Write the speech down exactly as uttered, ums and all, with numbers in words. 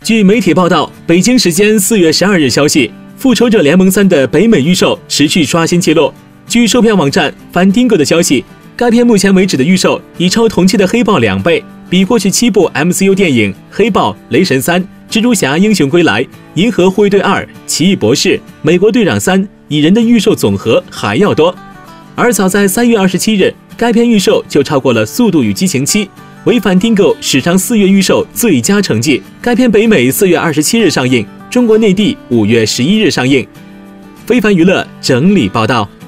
据媒体报道，北京时间四月十二日消息，《复仇者联盟三》的北美预售持续刷新纪录。据售票网站 Fandango 的消息，该片目前为止的预售已超同期的《黑豹》两倍，比过去七部 M C U 电影《黑豹》《雷神三》《蜘蛛侠：英雄归来》《银河护卫队二》《奇异博士》《美国队长三》《蚁人》的预售总和还要多。而早在三月二十七日，该片预售就超过了《速度与激情七》，为Fandango史上四月预售最佳成绩。该片北美四月二十七日上映，中国内地五月十一日上映。非凡娱乐整理报道。